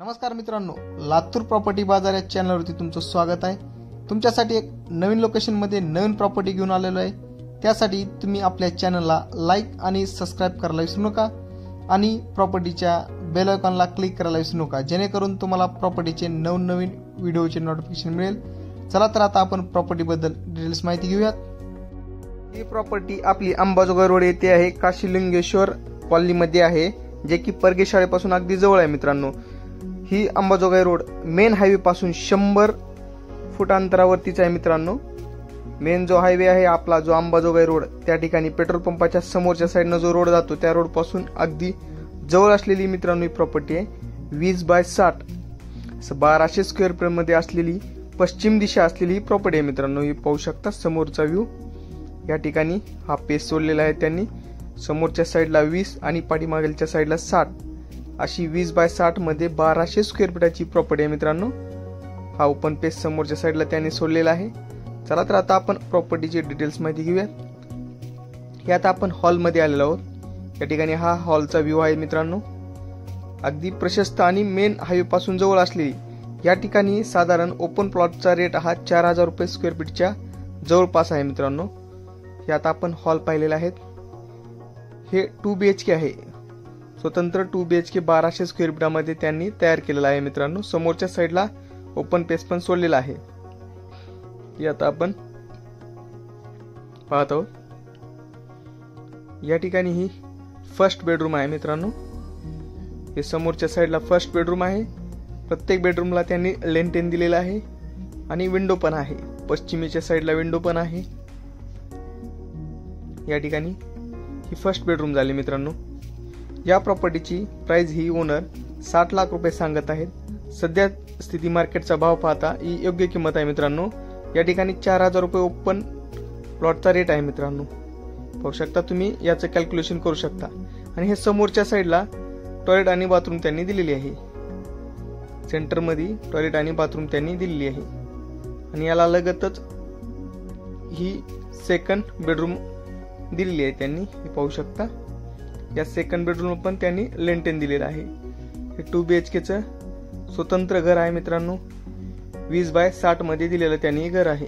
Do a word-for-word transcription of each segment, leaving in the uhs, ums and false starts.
नमस्कार मित्रांनो, लातूर प्रॉपर्टी बाजार या चॅनलवरती तुमचं स्वागत आहे। तुमच्यासाठी एक नवीन लोकेशन मध्ये नवीन प्रॉपर्टी घेऊन आलेलो आहे। त्यासाठी तुम्ही आपल्या चॅनलला लाईक आणि सबस्क्राइब करायला विसरू नका आणि प्रॉपर्टीच्या बेल आयकॉनला क्लिक करायला विसरू नका, जेणेकरून तुम्हाला प्रॉपर्टीचे नवनवीन व्हिडिओचे नोटिफिकेशन मिळेल। चला तर आता आपण प्रॉपर्टी बद्दल डिटेल्स माहिती घेऊयात। ही प्रॉपर्टी आपली अंबाजोगाई रोड येथे आहे, काशीलिंगेश्वर कॉलनी मध्ये आहे, जे की परगे शाळेपासून अगदी जवळ आहे। मित्रांनो, ही अंबाजोगाई रोड मेन हायवे पासून शंभर फूट अंतरावरतीच आहे। मित्रांनो, मेन जो हायवे आहे आपला, जो अंबाजोगाई रोड, त्या ठिकाणी पेट्रोल पंपाच्या समोरच्या साईडनं जो रोड जातो त्या रोड पासून अगदी जवळ असलेली मित्रांनो ही प्रॉपर्टी आहे। वीस बाय साठ बाराशे स्क्वेअर फीट मध्ये असलेली पश्चिम दिशा असलेली ही प्रॉपर्टी आहे। मित्रांनो, ही पाहू शकता समोरचा व्ह्यू। या ठिकाणी हा पेस सोडलेला आहे त्यांनी, समोरच्या साईडला वीस आणि पाठीमागच्या साईडला साठ अशी वीस बाय साठ मध्ये बाराशे स्क्वेअर फीटाची प्रॉपर्टी आहे। मित्रांनो, हा ओपन पेस समोरच्या साईडला त्यांनी सोडलेला आहे। चला तर आता आपण प्रॉपर्टीची डिटेल्स माहिती घेऊयात। यात आपण हॉल मध्ये आलेलो आहोत। या ठिकाणी हा हॉलचा व्ह्यू आहे। मित्रांनो, अगदी प्रशस्त आणि मेन हायवे पासून जवळ असलेली या ठिकाणी साधारण ओपन प्लॉटचा रेट हा चार हजार रुपये स्क्वेअर फीटच्या जवळपास आहे। मित्रांनो, यात आपण हॉल पाहिलेला आहे। हे टू बी एच के आहे, स्वतंत्र टू बी एच के बाराशे स्क्वेअर फीटामध्ये त्यांनी तयार केलेला आहे। मित्रांनो, समोरच्या साईडला ओपन पेस पण सोडलेला आहे। यात आपण पाहत आहोत, या ठिकाणी ही फर्स्ट बेडरूम आहे। मित्रांनो, हे समोरच्या साईडला फर्स्ट बेडरूम आहे। प्रत्येक बेडरूमला त्यांनी लेंटेन दिलेला आहे आणि विंडो पण आहे, पश्चिमेच्या साईडला विंडो पण आहे। या ठिकाणी ही फर्स्ट बेडरूम झाली। मित्रांनो, या प्रॉपर्टीची प्राइस ही ओनर साठ लाख रुपये सांगत आहेत। सध्या स्थिती मार्केटचा भाव पाहता ही योग्य किंमत आहे। मित्रांनो, या ठिकाणी चार हजार रुपये ओपन प्लॉटचा रेट आहे। मित्रांनो, पाहू शकता तुम्ही, याचं कॅल्क्युलेशन करू शकता। आणि हे समोरच्या साईडला टॉयलेट आणि बाथरूम त्यांनी दिलेली आहे। सेंटर मध्ये टॉयलेट आणि बाथरूम त्यांनी दिलेली आहे आणि याला लगतच ही सेकंड बेडरूम दिलेली आहे त्यांनी, हे पाहू शकता। या सेकंड बेडरूम पण त्यांनी लेंटेन दिलेला आहे। हे टू बी एच के चं स्वतंत्र घर आहे। मित्रांनो, वीस बाय साठ मध्ये दिलेलं त्यांनी घर आहे।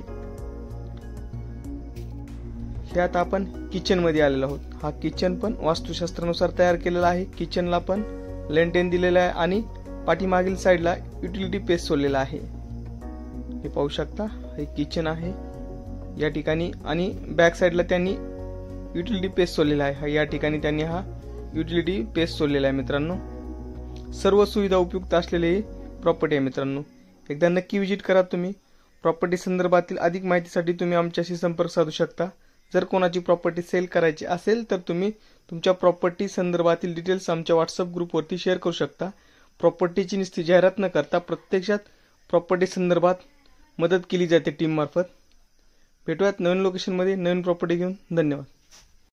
यात आपण किचन मध्ये आलेलो आहोत। हा किचन पण वास्तुशास्त्रानुसार तयार केलेला आहे। किचनला पण लेंटेन दिलेला आहे आणि पाठीमागील साईडला युटिलिटी पेस सोडलेला आहे, हे पाहू शकता। हे किचन आहे या ठिकाणी आणि बॅक साईडला त्यांनी युटिलिटी पेस सोडलेला आहे। या ठिकाणी त्यांनी हा युटिलिटी पेस सोडलेला आहे। मित्रांनो, सर्व सुविधा उपयुक्त असलेली प्रॉपर्टी आहे। मित्रांनो, एकदा नक्की विजिट करा तुम्ही। प्रॉपर्टी संदर्भातील अधिक माहितीसाठी तुम्ही आमच्याशी संपर्क साधू शकता। जर कोणाची प्रॉपर्टी सेल करायची असेल तर तुम्ही तुमच्या प्रॉपर्टी संदर्भातील डिटेल्स आमच्या व्हॉट्सअप ग्रुपवरती शेअर करू शकता। प्रॉपर्टीची नुसती जाहिरात न करता प्रत्यक्षात प्रॉपर्टी संदर्भात मदत केली जाते टीम मार्फत। भेटूयात नवीन लोकेशन मध्ये नवीन प्रॉपर्टी घेऊन। धन्यवाद।